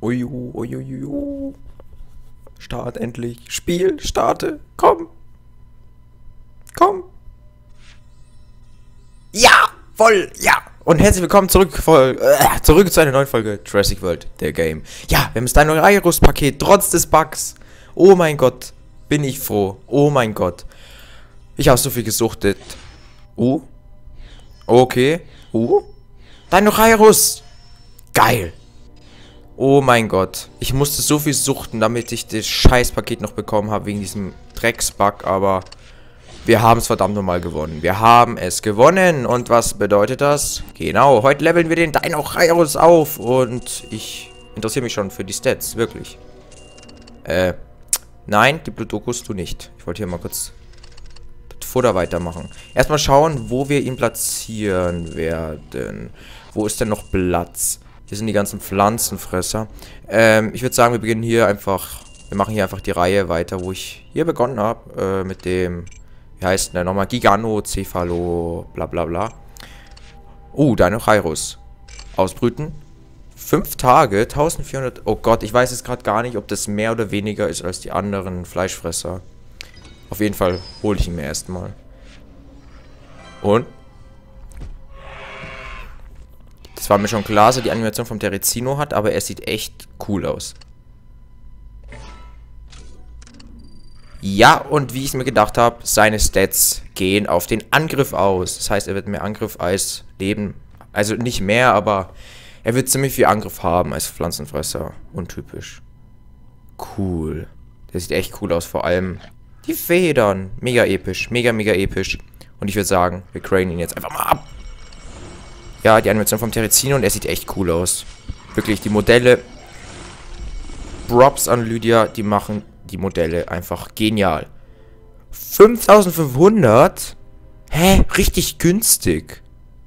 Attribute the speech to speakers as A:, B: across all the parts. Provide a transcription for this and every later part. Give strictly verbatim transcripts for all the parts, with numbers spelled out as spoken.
A: Uiu, uiuiu. Start endlich. Spiel, starte. Komm. Komm. Ja, voll, ja. Und herzlich willkommen zurück, voll, äh, zurück zu einer neuen Folge Jurassic World, der Game. Ja, wir haben das Dino-Virus-Paket, trotz des Bugs. Oh mein Gott, bin ich froh. Oh mein Gott. Ich habe so viel gesuchtet. Oh. Okay. Oh. Dino-Virus. Geil. Oh mein Gott. Ich musste so viel suchten, damit ich das Scheißpaket noch bekommen habe, wegen diesem Drecksbug, aber wir haben es verdammt nochmal gewonnen. Wir haben es gewonnen. Und was bedeutet das? Genau, heute leveln wir den Dino-Virus auf. Und ich interessiere mich schon für die Stats, wirklich. Äh, nein, die Blutokus tu nicht. Ich wollte hier mal kurz das Futter weitermachen. Erstmal schauen, wo wir ihn platzieren werden. Wo ist denn noch Platz? Hier sind die ganzen Pflanzenfresser. Ähm, ich würde sagen, wir beginnen hier einfach. Wir machen hier einfach die Reihe weiter, wo ich hier begonnen habe. Äh, mit dem, wie heißt der nochmal? Giganocephalo, bla bla bla. Oh, Dino-Virus. Ausbrüten. Fünf Tage, eintausendvierhundert. Oh Gott, ich weiß jetzt gerade gar nicht, ob das mehr oder weniger ist als die anderen Fleischfresser. Auf jeden Fall hole ich ihn mir erstmal. Und? Das war mir schon klar, dass er die Animation vom Terezino hat, aber er sieht echt cool aus. Ja, und wie ich es mir gedacht habe, seine Stats gehen auf den Angriff aus. Das heißt, er wird mehr Angriff als Leben. Also nicht mehr, aber er wird ziemlich viel Angriff haben als Pflanzenfresser. Untypisch. Cool. Der sieht echt cool aus, vor allem die Federn. Mega episch, mega, mega episch. Und ich würde sagen, wir cranen ihn jetzt einfach mal ab. Ja, die Animation vom Terezino und er sieht echt cool aus. Wirklich, die Modelle. Props an Lydia, die machen die Modelle einfach genial. fünftausendfünfhundert? Hä? Richtig günstig.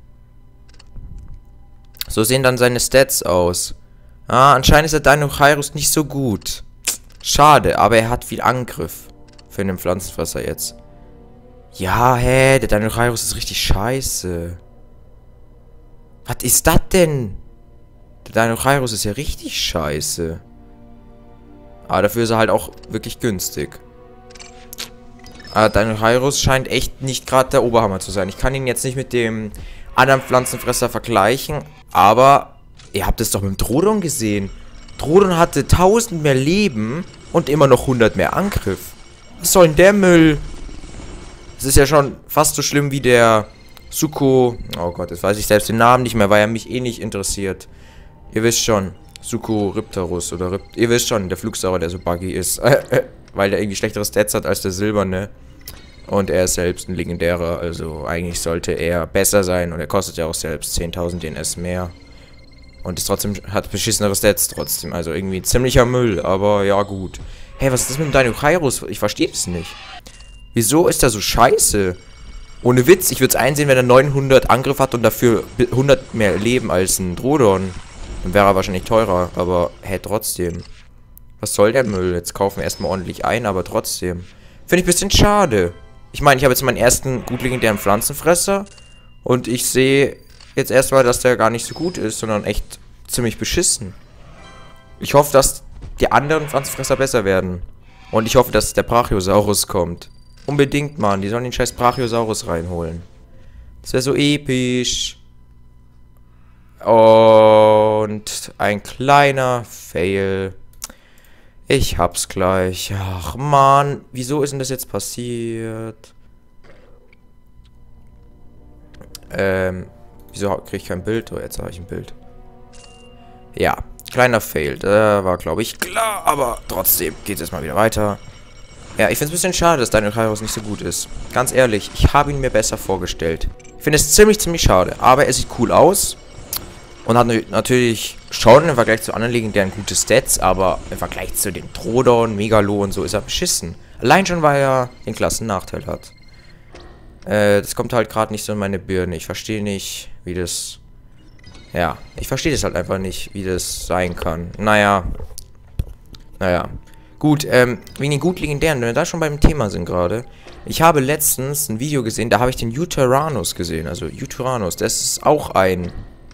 A: So sehen dann seine Stats aus. Ah, anscheinend ist der Dino-Virus nicht so gut. Schade, aber er hat viel Angriff. Für einen Pflanzenfresser jetzt. Ja, hä? Der Dino-Virus ist richtig scheiße. Was ist das denn? Der Dino-Virus ist ja richtig scheiße. Aber dafür ist er halt auch wirklich günstig. Aber Dino-Virus scheint echt nicht gerade der Oberhammer zu sein. Ich kann ihn jetzt nicht mit dem anderen Pflanzenfresser vergleichen. Aber ihr habt es doch mit dem Troodon gesehen. Troodon hatte tausend mehr Leben und immer noch hundert mehr Angriff. Was soll denn der Müll? Das ist ja schon fast so schlimm wie der Suko, oh Gott, jetzt weiß ich selbst den Namen nicht mehr, weil er mich eh nicht interessiert. Ihr wisst schon, Sucoripterus oder Rip, ihr wisst schon, der Flugsaurer, der so buggy ist, weil der irgendwie schlechtere Stats hat als der Silberne. Und er ist selbst ein legendärer, also eigentlich sollte er besser sein und er kostet ja auch selbst zehntausend D N S mehr. Und ist trotzdem, hat beschissenere Stats trotzdem, also irgendwie ziemlicher Müll, aber ja gut. Hey, was ist das mit dem Dino-Virus? Ich verstehe das nicht. Wieso ist er so scheiße? Ohne Witz, ich würde es einsehen, wenn er neunhundert Angriff hat und dafür hundert mehr Leben als ein Troodon. Dann wäre er wahrscheinlich teurer, aber hä, trotzdem. Was soll der Müll? Jetzt kaufen wir erstmal ordentlich ein, aber trotzdem. Finde ich ein bisschen schade. Ich meine, ich habe jetzt meinen ersten gut legendären Pflanzenfresser und ich sehe jetzt erstmal, dass der gar nicht so gut ist, sondern echt ziemlich beschissen. Ich hoffe, dass die anderen Pflanzenfresser besser werden. Und ich hoffe, dass der Brachiosaurus kommt. Unbedingt, Mann. Die sollen den scheiß Brachiosaurus reinholen. Das wäre so episch. Und ein kleiner Fail. Ich hab's gleich. Ach, Mann. Wieso ist denn das jetzt passiert? Ähm, wieso kriege ich kein Bild? Oh, jetzt habe ich ein Bild. Ja, kleiner Fail. Da war, glaube ich, klar. Aber trotzdem geht es jetzt mal wieder weiter. Ja, ich finde es ein bisschen schade, dass Dino-Virus nicht so gut ist. Ganz ehrlich, ich habe ihn mir besser vorgestellt. Ich finde es ziemlich, ziemlich schade. Aber er sieht cool aus. Und hat natürlich schon im Vergleich zu anderen legendären gute Stats. Aber im Vergleich zu den Troodon, Megalo und so ist er beschissen. Allein schon, weil er den Klassennachteil hat. Äh, das kommt halt gerade nicht so in meine Birne. Ich verstehe nicht, wie das... Ja, ich verstehe das halt einfach nicht, wie das sein kann. Naja. Naja. Gut, ähm, wegen den gut legendären, wenn wir da schon beim Thema sind gerade. Ich habe letztens ein Video gesehen, da habe ich den Yutyrannus gesehen. Also Yutyrannus, das ist auch ein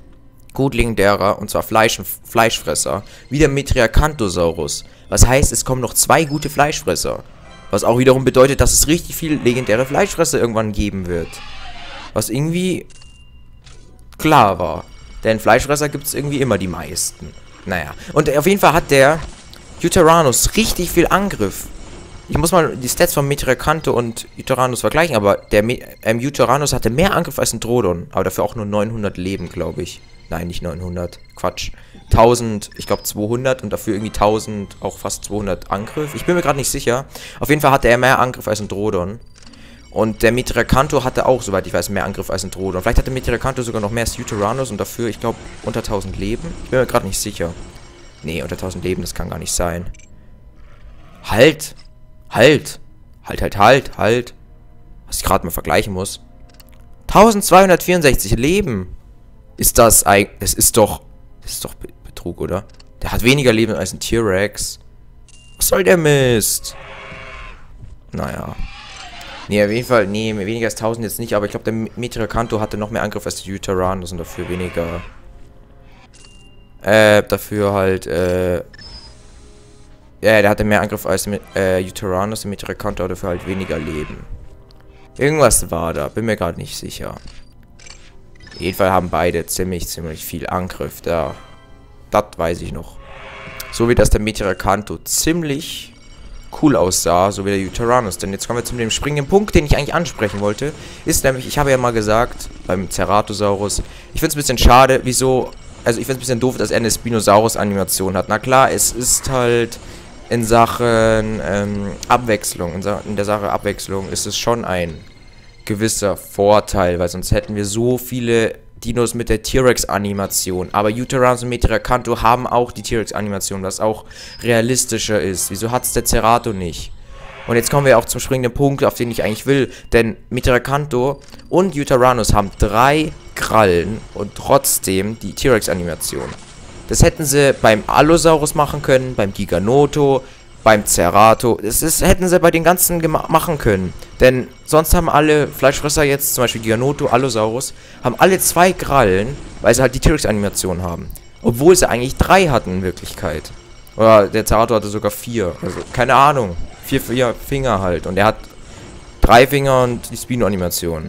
A: gut legendärer, und zwar Fleisch Fleischfresser, wie der Metriacanthosaurus. Was heißt, es kommen noch zwei gute Fleischfresser. Was auch wiederum bedeutet, dass es richtig viel legendäre Fleischfresser irgendwann geben wird. Was irgendwie klar war. Denn Fleischfresser gibt es irgendwie immer die meisten. Naja, und auf jeden Fall hat der Yutyrannus richtig viel Angriff. Ich muss mal die Stats von Metriacantho und Yutyrannus vergleichen, aber der ähm, Yutyrannus hatte mehr Angriff als ein Troodon. Aber dafür auch nur neunhundert Leben, glaube ich. Nein, nicht neunhundert. Quatsch. tausend, ich glaube zweihundert und dafür irgendwie tausend, auch fast zweihundert Angriff. Ich bin mir gerade nicht sicher. Auf jeden Fall hatte er mehr Angriff als ein Troodon. Und der Metriacantho hatte auch, soweit ich weiß, mehr Angriff als ein Troodon. Vielleicht hatte Metriacantho sogar noch mehr als Yutyrannus und dafür, ich glaube, unter tausend Leben. Ich bin mir gerade nicht sicher. Nee, unter tausend Leben, das kann gar nicht sein. Halt! Halt! Halt, halt, halt, halt! Was ich gerade mal vergleichen muss. eintausendzweihundertvierundsechzig Leben! Ist das eigentlich... Es ist doch... Das ist doch Betrug, oder? Der hat weniger Leben als ein T-Rex. Was soll der Mist? Naja. Nee, auf jeden Fall... Nee, weniger als tausend jetzt nicht, aber ich glaube, der Metriacantho hatte noch mehr Angriff als der Yutyrannus und dafür weniger... Äh, dafür halt, äh... Ja, der hatte mehr Angriff als äh, Yutyrannus, der Metriacantho hat dafür halt weniger Leben. Irgendwas war da, bin mir gerade nicht sicher. Auf jeden Fall haben beide ziemlich, ziemlich viel Angriff da. Das weiß ich noch. So wie das der Metriacantho ziemlich cool aussah, so wie der Yutyrannus. Denn jetzt kommen wir zu dem springenden Punkt, den ich eigentlich ansprechen wollte. Ist nämlich, ich habe ja mal gesagt, beim Ceratosaurus, ich finde es ein bisschen schade, wieso... Also ich finde es ein bisschen doof, dass er eine Spinosaurus-Animation hat. Na klar, es ist halt in Sachen ähm, Abwechslung, in, Sa in der Sache Abwechslung ist es schon ein gewisser Vorteil, weil sonst hätten wir so viele Dinos mit der T-Rex-Animation. Aber Yutyrannus und Metriacantho haben auch die T-Rex-Animation, was auch realistischer ist. Wieso hat es der Cerato nicht? Und jetzt kommen wir auch zum springenden Punkt, auf den ich eigentlich will. Denn Metriacantho und Yutyrannus haben drei Krallen und trotzdem die T-Rex-Animation. Das hätten sie beim Allosaurus machen können, beim Giganoto, beim Cerato. Das ist, hätten sie bei den ganzen machen können. Denn sonst haben alle Fleischfresser jetzt, zum Beispiel Giganoto, Allosaurus, haben alle zwei Krallen, weil sie halt die T-Rex-Animation haben. Obwohl sie eigentlich drei hatten in Wirklichkeit. Oder der Cerato hatte sogar vier. Also, keine Ahnung. Vier, vier Finger halt. Und er hat drei Finger und die Spino-Animation.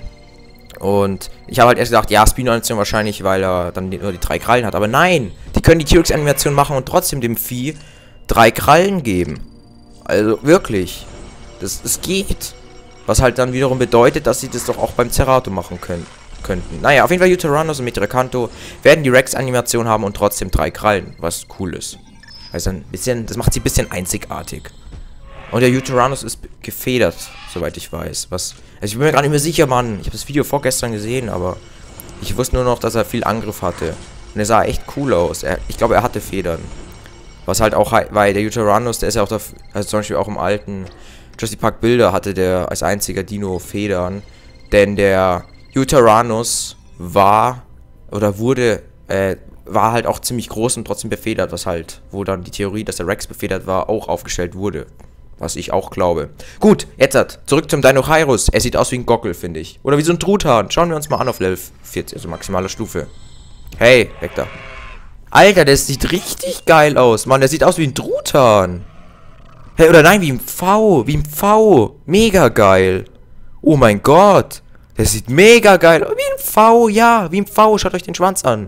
A: Und ich habe halt erst gedacht, ja, Spino-Animation wahrscheinlich, weil er dann nur die drei Krallen hat. Aber nein, die können die T-Rex-Animation machen und trotzdem dem Vieh drei Krallen geben. Also wirklich. Das, das geht. Was halt dann wiederum bedeutet, dass sie das doch auch beim Cerato machen können, könnten. Naja, auf jeden Fall Yutyrannus und Metriacantho werden die Rex-Animation haben und trotzdem drei Krallen. Was cool ist. Also ein bisschen, das macht sie ein bisschen einzigartig. Und der Yutyrannus ist gefedert, soweit ich weiß. Was, also ich bin mir gar nicht mehr sicher, Mann. Ich habe das Video vorgestern gesehen, aber ich wusste nur noch, dass er viel Angriff hatte. Und er sah echt cool aus. Er, ich glaube, er hatte Federn. Was halt auch, weil der Yutyrannus, der ist ja auch, da, also zum Beispiel auch im alten Jurassic Park Bilder hatte der als einziger Dino Federn. Denn der Yutyrannus war, oder wurde, äh, war halt auch ziemlich groß und trotzdem befedert, was halt, wo dann die Theorie, dass der Rex befedert war, auch aufgestellt wurde. Was ich auch glaube. Gut, jetzt hat, zurück zum Deinocheirus. Er sieht aus wie ein Gockel, finde ich. Oder wie so ein Truthahn. Schauen wir uns mal an auf Level vierzig, also maximaler Stufe. Hey, weg da. Alter, das sieht richtig geil aus. Mann, der sieht aus wie ein Truthahn. Hey, oder nein, wie ein V. Wie ein V. Mega geil. Oh mein Gott. Der sieht mega geil aus. Wie ein V, ja. Wie ein V. Schaut euch den Schwanz an.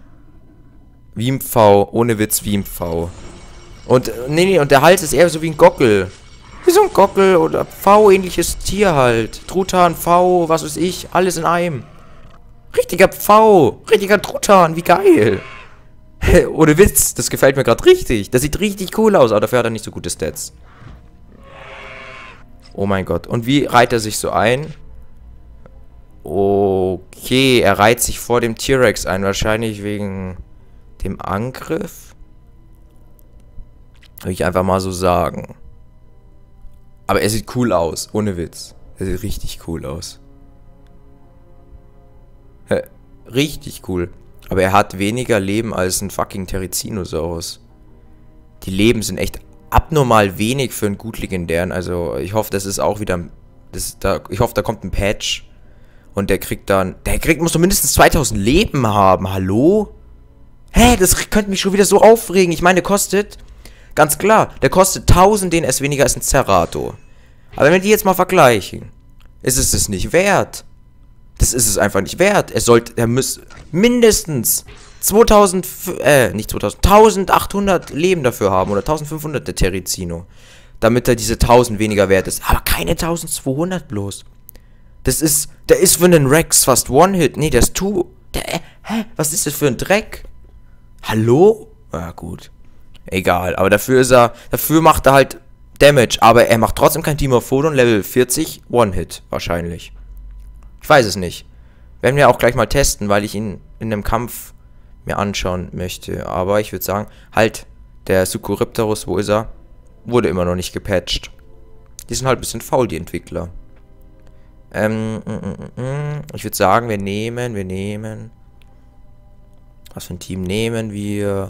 A: Wie ein V. Ohne Witz, wie ein V. Und, nee, nee, und der Hals ist eher so wie ein Gockel. Wie so ein Gockel oder V-ähnliches Tier halt. Truthahn, V, was weiß ich. Alles in einem. Richtiger V. Richtiger Truthahn. Wie geil. Ohne Witz. Das gefällt mir gerade richtig. Das sieht richtig cool aus. Aber dafür hat er nicht so gute Stats. Oh mein Gott. Und wie reiht er sich so ein? Okay. Er reiht sich vor dem T-Rex ein. Wahrscheinlich wegen dem Angriff. Will ich einfach mal so sagen. Aber er sieht cool aus. Ohne Witz. Er sieht richtig cool aus. Richtig cool. Aber er hat weniger Leben als ein fucking Therizinosaurus. Die Leben sind echt abnormal wenig für einen gut legendären. Also ich hoffe, das ist auch wieder... Das, da, ich hoffe, da kommt ein Patch. Und der kriegt dann... Der kriegt, muss doch mindestens zweitausend Leben haben. Hallo? Hä, das könnte mich schon wieder so aufregen. Ich meine, der kostet, ganz klar, der kostet tausend D N S weniger als ein Zerato. Aber wenn wir die jetzt mal vergleichen, ist es es nicht wert. Das ist es einfach nicht wert. Er sollte, er muss mindestens zweitausend, äh, nicht zweitausend, eintausendachthundert Leben dafür haben oder eintausendfünfhundert der Terrizino. Damit er diese tausend weniger wert ist. Aber keine eintausendzweihundert bloß. Das ist, der ist für einen Rex fast One-Hit. Nee, der ist two. Der, äh, hä? Was ist das für ein Dreck? Hallo? Ja, gut. Egal, aber dafür ist er, dafür macht er halt Damage. Aber er macht trotzdem kein Team of Photon. Level vierzig, One-Hit wahrscheinlich. Ich weiß es nicht. Werden wir auch gleich mal testen, weil ich ihn in einem Kampf mir anschauen möchte. Aber ich würde sagen, halt, der Sucoripterus, wo ist er? Wurde immer noch nicht gepatcht. Die sind halt ein bisschen faul, die Entwickler. Ähm, mm, mm, mm. Ich würde sagen, wir nehmen, wir nehmen... Was für ein Team nehmen wir?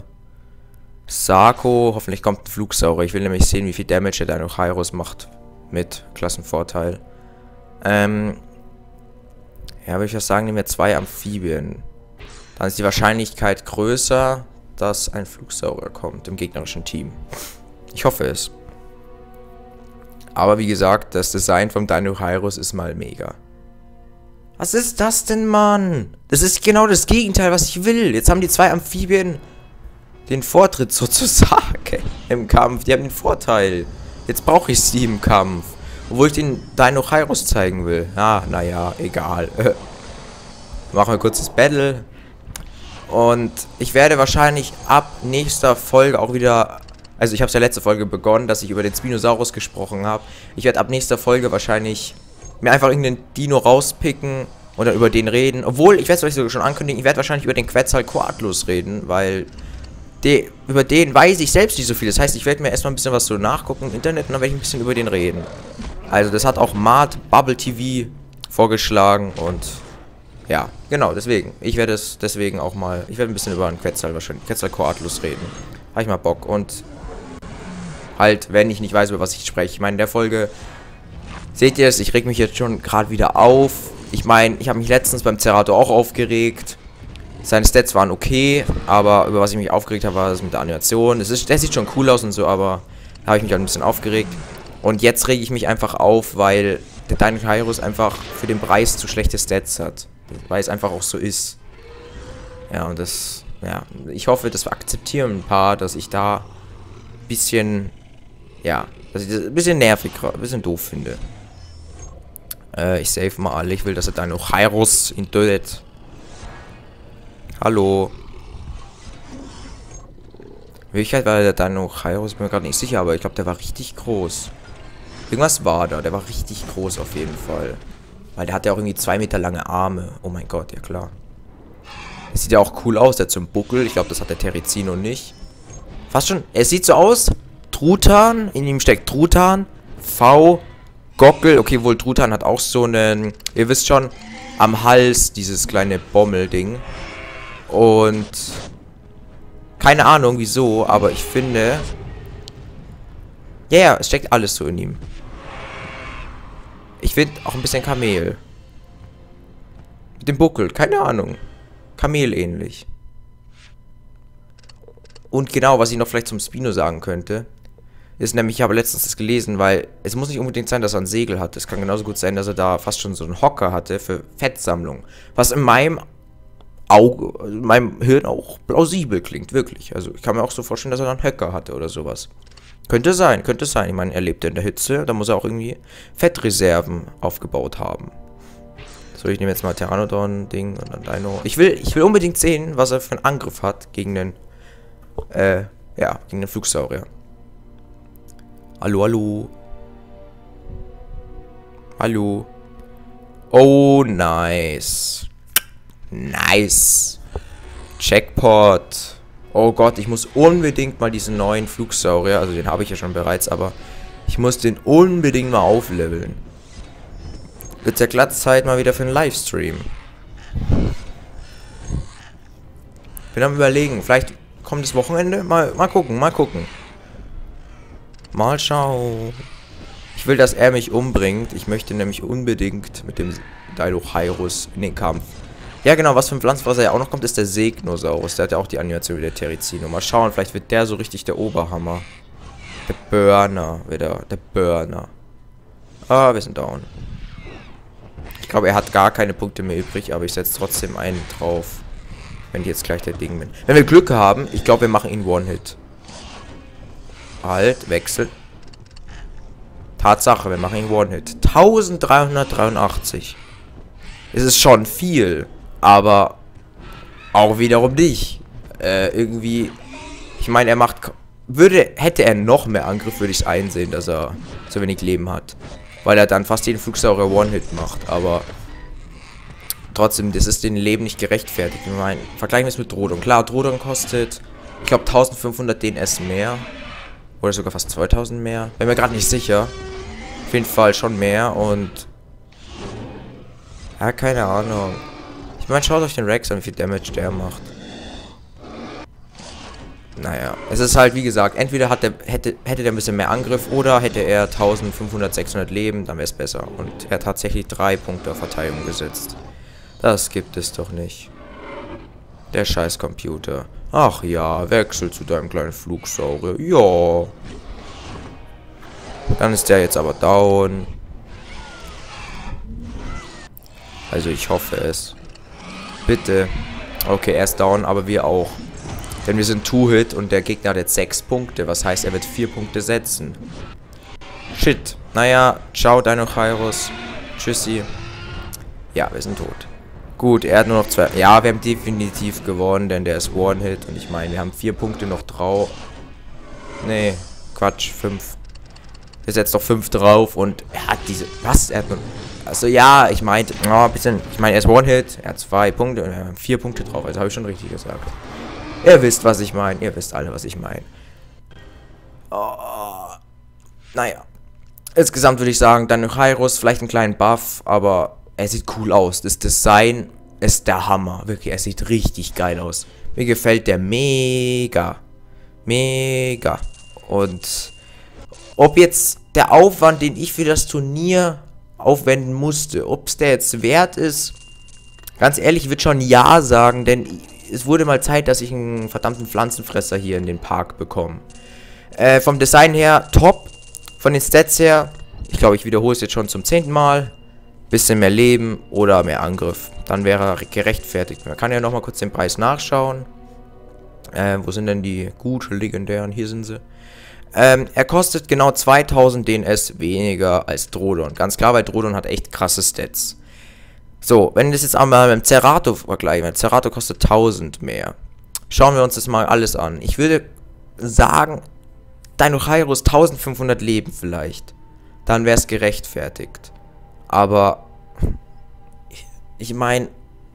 A: Sarko, hoffentlich kommt ein Flugsaurier. Ich will nämlich sehen, wie viel Damage der Dinochairos macht. Mit Klassenvorteil. Ähm... Ja, würde ich was sagen, nehmen wir zwei Amphibien. Dann ist die Wahrscheinlichkeit größer, dass ein Flugsaurier kommt im gegnerischen Team. Ich hoffe es. Aber wie gesagt, das Design vom Dinochairos ist mal mega. Was ist das denn, Mann? Das ist genau das Gegenteil, was ich will. Jetzt haben die zwei Amphibien den Vortritt sozusagen im Kampf. Die haben den Vorteil. Jetzt brauche ich sie im Kampf. Obwohl ich den Dinochairos zeigen will. Ah, naja, egal. Machen wir kurz das Battle. Und ich werde wahrscheinlich ab nächster Folge auch wieder... Also ich habe es ja letzte Folge begonnen, dass ich über den Spinosaurus gesprochen habe. Ich werde ab nächster Folge wahrscheinlich mir einfach irgendeinen Dino rauspicken oder über den reden. Obwohl, ich werde es euch sogar schon ankündigen, ich werde wahrscheinlich über den Quetzalcoatlus reden, weil... De, über den weiß ich selbst nicht so viel. Das heißt, ich werde mir erstmal ein bisschen was so nachgucken im Internet und dann werde ich ein bisschen über den reden. Also das hat auch Mart Bubble T V vorgeschlagen und ja, genau, deswegen. Ich werde es deswegen auch mal, ich werde ein bisschen über einen Quetzal wahrscheinlich, Quetzalcoatlus reden. Habe ich mal Bock und halt, wenn ich nicht weiß, über was ich spreche. Ich meine, in der Folge, seht ihr es, ich reg mich jetzt schon gerade wieder auf. Ich meine, ich habe mich letztens beim Zerato auch aufgeregt. Seine Stats waren okay, aber über was ich mich aufgeregt habe, war das mit der Animation. Das ist, der sieht schon cool aus und so, aber da habe ich mich halt ein bisschen aufgeregt. Und jetzt rege ich mich einfach auf, weil der Dinochairos einfach für den Preis zu schlechte Stats hat. Weil es einfach auch so ist. Ja, und das, ja, ich hoffe, das akzeptieren ein paar, dass ich da ein bisschen, ja, dass ich das ein bisschen nervig, ein bisschen doof finde. Äh, ich save mal alle, ich will, dass der Dinochairos ihn tötet. Hallo. In Wirklichkeit war der Dinochairos, bin mir gerade nicht sicher, aber ich glaube, der war richtig groß. Irgendwas war da, der war richtig groß auf jeden Fall. Weil der hat ja auch irgendwie zwei Meter lange Arme. Oh mein Gott, ja klar. Das sieht ja auch cool aus, der hat so einen Buckel. Ich glaube, das hat der Terrizino nicht. Fast schon, es sieht so aus. Truthahn, in ihm steckt Truthahn. V, Gockel. Okay, wohl Truthahn hat auch so einen, ihr wisst schon, am Hals dieses kleine Bommelding. Und keine Ahnung wieso, aber ich finde, ja, yeah, es steckt alles so in ihm. Ich finde auch ein bisschen Kamel. Mit dem Buckel, keine Ahnung. Kamel ähnlich. Und genau, was ich noch vielleicht zum Spino sagen könnte, ist nämlich, ich habe letztens das gelesen, weil es muss nicht unbedingt sein, dass er ein Segel hat. Es kann genauso gut sein, dass er da fast schon so einen Hocker hatte für Fettsammlung. Was in meinem Auge, in meinem Hirn auch plausibel klingt, wirklich. Also ich kann mir auch so vorstellen, dass er dann einen Höcker hatte oder sowas. Könnte sein, könnte sein. Ich meine, er lebt in der Hitze, da muss er auch irgendwie Fettreserven aufgebaut haben. So, ich nehme jetzt mal Pteranodon-Ding und dann Dino. Ich will, ich will unbedingt sehen, was er für einen Angriff hat gegen den, äh, ja, gegen den Flugsaurier. Hallo, hallo. Hallo. Oh, nice. Nice. Jackpot. Oh Gott, ich muss unbedingt mal diesen neuen Flugsaurier, also den habe ich ja schon bereits, aber ich muss den unbedingt mal aufleveln. Wird ja glatt Zeit mal wieder für einen Livestream. Bin am Überlegen, vielleicht kommt das Wochenende? Mal, mal gucken, mal gucken. Mal schauen. Ich will, dass er mich umbringt. Ich möchte nämlich unbedingt mit dem Dinochairos in den Kampf. Ja, genau, was für ein Pflanzenfresser ja auch noch kommt, ist der Segnosaurus. Der hat ja auch die Animation wie der Terizino. Mal schauen, vielleicht wird der so richtig der Oberhammer. Der Burner, wieder, der Burner. Ah, wir sind down. Ich glaube, er hat gar keine Punkte mehr übrig, aber ich setze trotzdem einen drauf. Wenn ich jetzt gleich der Ding bin. Wenn wir Glück haben, ich glaube, wir machen ihn One-Hit. Halt, Wechsel. Tatsache, wir machen ihn One-Hit. eintausenddreihundertdreiundachtzig. Es ist schon viel, aber auch wiederum nicht. Äh, irgendwie, ich meine, er macht, würde, hätte er noch mehr Angriff, würde ich es einsehen, dass er so wenig Leben hat. Weil er dann fast jeden Flugsaurier One-Hit macht, aber trotzdem, das ist den Leben nicht gerechtfertigt. Ich meine, vergleichen wir es mit Drodon. Klar, Drodon kostet, ich glaube, eintausendfünfhundert D N S mehr. Oder sogar fast zweitausend mehr. Bin mir gerade nicht sicher. Auf jeden Fall schon mehr und... Ja, keine Ahnung. Ich meine, schaut euch den Rex an, wie viel Damage der macht. Naja, es ist halt, wie gesagt, entweder hat der, hätte, hätte der ein bisschen mehr Angriff oder hätte er eintausendfünfhundert, sechshundert Leben, dann wäre es besser. Und er hat tatsächlich drei Punkte auf Verteidigung gesetzt. Das gibt es doch nicht. Der scheiß Computer. Ach ja, wechsel zu deinem kleinen Flugsaurier. Ja. Dann ist der jetzt aber down. Also ich hoffe es. Bitte. Okay, er ist down, aber wir auch. Denn wir sind Two-Hit und der Gegner hat jetzt sechs Punkte. Was heißt, er wird vier Punkte setzen. Shit. Naja, ciao, Deinonychirus. Tschüssi. Ja, wir sind tot. Gut, er hat nur noch zwei. Ja, wir haben definitiv gewonnen, denn der ist One-Hit. Und ich meine, wir haben vier Punkte noch drauf. Nee, Quatsch, fünf. Er setzt doch fünf drauf und er hat diese... Was? Er hat nur... Also ja, ich meinte... Oh, ein bisschen... Ich meine, er ist One-Hit, er hat zwei Punkte und wir haben vier Punkte drauf. Also habe ich schon richtig gesagt. Ihr wisst, was ich meine. Ihr wisst alle, was ich meine. Oh, naja. Insgesamt würde ich sagen, Deinonychirus, vielleicht einen kleinen Buff, aber er sieht cool aus. Das Design ist der Hammer. Wirklich, er sieht richtig geil aus. Mir gefällt der mega. Mega. Und ob jetzt der Aufwand, den ich für das Turnier aufwenden musste, ob es der jetzt wert ist, ganz ehrlich, ich würde schon ja sagen, denn es wurde mal Zeit, dass ich einen verdammten Pflanzenfresser hier in den Park bekomme. Äh, vom Design her top. Von den Stats her, ich glaube, ich wiederhole es jetzt schon zum zehnten Mal. Bisschen mehr Leben oder mehr Angriff. Dann wäre er gerechtfertigt. Man kann ja nochmal kurz den Preis nachschauen. Äh, wo sind denn die gut legendären? Hier sind sie. Ähm, er kostet genau zweitausend D N S weniger als Drodon. Ganz klar, weil Drodon hat echt krasse Stats. So, wenn wir das jetzt einmal mit dem Cerato vergleichen, weil Cerato kostet tausend mehr. Schauen wir uns das mal alles an. Ich würde sagen, Deinonychirus eintausendfünfhundert Leben vielleicht. Dann wäre es gerechtfertigt. Aber, ich, ich meine,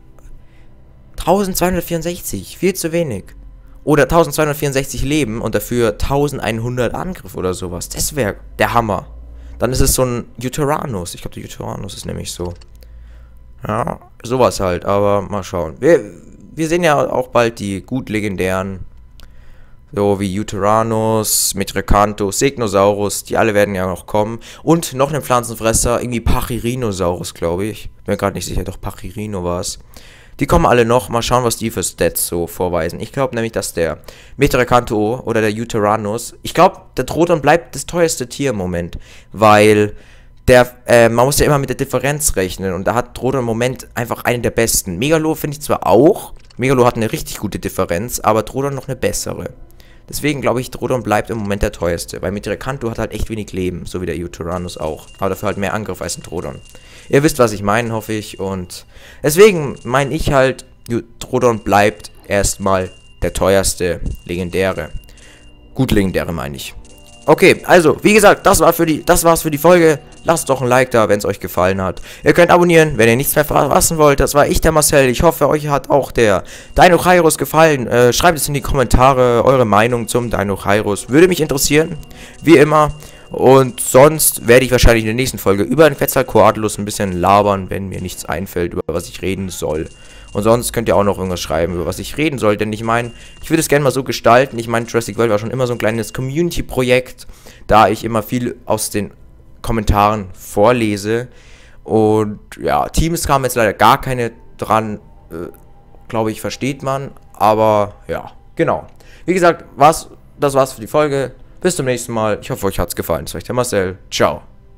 A: eintausendzweihundertvierundsechzig, viel zu wenig. Oder eintausendzweihundertvierundsechzig Leben und dafür eintausendeinhundert Angriff oder sowas. Das wäre der Hammer. Dann ist es so ein Yutyrannus. Ich glaube, der Yutyrannus ist nämlich so. Ja, sowas halt, aber mal schauen. Wir, wir sehen ja auch bald die gut legendären, so wie Yutyrannus, Mitrecanthus, Segnosaurus, die alle werden ja noch kommen. Und noch einen Pflanzenfresser, irgendwie Pachyrhinosaurus, glaube ich. Bin mir gerade nicht sicher, doch Pachyrhino war es. Die kommen alle noch, mal schauen, was die für Stats so vorweisen. Ich glaube nämlich, dass der Mitrecantho oder der Yutyrannus, ich glaube, der Drodon bleibt das teuerste Tier im Moment, weil... Der, äh, man muss ja immer mit der Differenz rechnen und da hat Drodon im Moment einfach einen der besten. Megalo finde ich zwar auch, Megalo hat eine richtig gute Differenz, aber Drodon noch eine bessere. Deswegen glaube ich, Drodon bleibt im Moment der teuerste, weil Mitrecantho hat halt echt wenig Leben, so wie der Yutyrannus auch. Aber dafür halt mehr Angriff als ein Drodon. Ihr wisst, was ich meine, hoffe ich, und deswegen meine ich halt, Drodon bleibt erstmal der teuerste Legendäre. Gut Legendäre meine ich. Okay, also, wie gesagt, das war für die, das war's für die Folge. Lasst doch ein Like da, wenn es euch gefallen hat. Ihr könnt abonnieren, wenn ihr nichts mehr verpassen wollt. Das war ich, der Marcel. Ich hoffe, euch hat auch der Deinonychirus gefallen. Äh, schreibt es in die Kommentare eure Meinung zum Deinonychirus. Würde mich interessieren, wie immer. Und sonst werde ich wahrscheinlich in der nächsten Folge über den Quetzalcoatlus ein bisschen labern, wenn mir nichts einfällt, über was ich reden soll. Und sonst könnt ihr auch noch irgendwas schreiben, über was ich reden soll. Denn ich meine, ich würde es gerne mal so gestalten. Ich meine, Jurassic World war schon immer so ein kleines Community-Projekt, da ich immer viel aus den Kommentaren vorlese. Und ja, Teams kamen jetzt leider gar keine dran. äh, glaube ich, versteht man. Aber ja, genau. Wie gesagt, was, das war's für die Folge. Bis zum nächsten Mal. Ich hoffe, euch hat's gefallen. Das war ich, der Marcel. Ciao.